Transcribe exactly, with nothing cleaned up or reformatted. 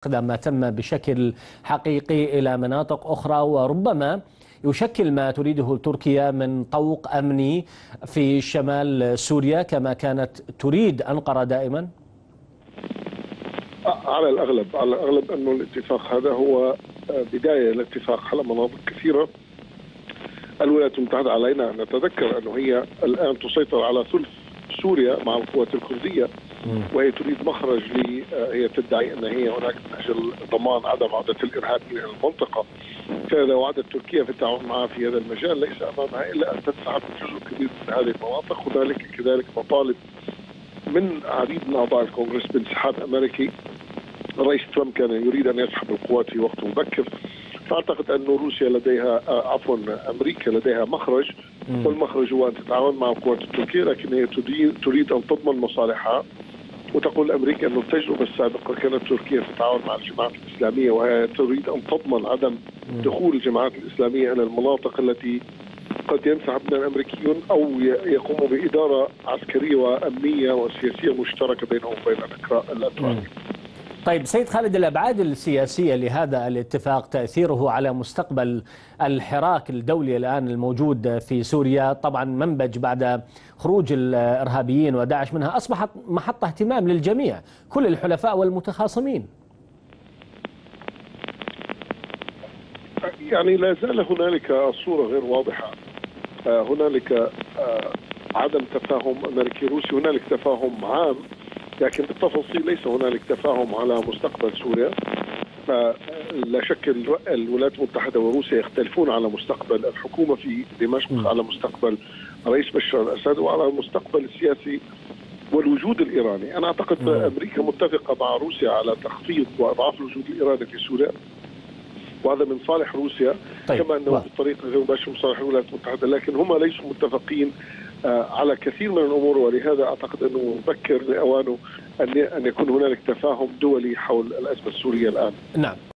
ما تم بشكل حقيقي إلى مناطق أخرى، وربما يشكل ما تريده تركيا من طوق أمني في شمال سوريا كما كانت تريد أنقرة دائما؟ على الأغلب على الأغلب أنه الاتفاق هذا هو بداية لاتفاق على مناطق كثيرة. الولايات المتحدة علينا أن نتذكر أنه هي الآن تسيطر على ثلث سوريا مع القوات الكردية، وهي تريد مخرج لي هي تدعي أن هي هناك من أجل ضمان عدم عودة الإرهاب إلى المنطقة. فإذا وعدت تركيا في التعاون معها في هذا المجال ليس أمامها إلا أن تنسحب جزء كبير من هذه المناطق. وذلك كذلك مطالب من عديد من أعضاء الكونغرس بانسحاب أمريكي. الرئيس ترامب كان يريد أن يسحب القوات في وقت مبكر، فأعتقد أن روسيا لديها عفوا أمريكا لديها مخرج، والمخرج هو أن تتعاون مع القوات التركية، لكن هي تريد أن تضمن مصالحها. وتقول أمريكا أن التجربة السابقة كانت تركيا تتعاون مع الجماعات الإسلامية، وهي تريد أن تضمن عدم دخول الجماعات الإسلامية إلى المناطق التي قد ينسحب منها الأمريكيون أو يقوموا بإدارة عسكرية وأمنية وسياسية مشتركة بينهم وبين الأتراك. طيب سيد خالد، الأبعاد السياسية لهذا الاتفاق، تأثيره على مستقبل الحراك الدولي الآن الموجود في سوريا، طبعا منبج بعد خروج الإرهابيين وداعش منها، أصبحت محط اهتمام للجميع، كل الحلفاء والمتخاصمين. يعني لا زال هنالك صورة غير واضحة، هنالك عدم تفاهم أمريكي روسي، هنالك تفاهم عام لكن بالتفاصيل ليس هنالك تفاهم على مستقبل سوريا. لا شك الولايات المتحدة وروسيا يختلفون على مستقبل الحكومة في دمشق، على مستقبل الرئيس بشار الأسد، وعلى المستقبل السياسي والوجود الإيراني. أنا أعتقد أمريكا متفقة مع روسيا على تخفيض وإضعاف الوجود الإيراني في سوريا، وهذا من صالح روسيا. طيب. كما أنه بطريقة غير مباشرة من صالح الولايات المتحدة، لكن هم ليسوا متفقين على كثير من الأمور، ولهذا أعتقد أنه مبكر لأوانه أن يكون هنالك تفاهم دولي حول الأزمة السورية الآن. نعم.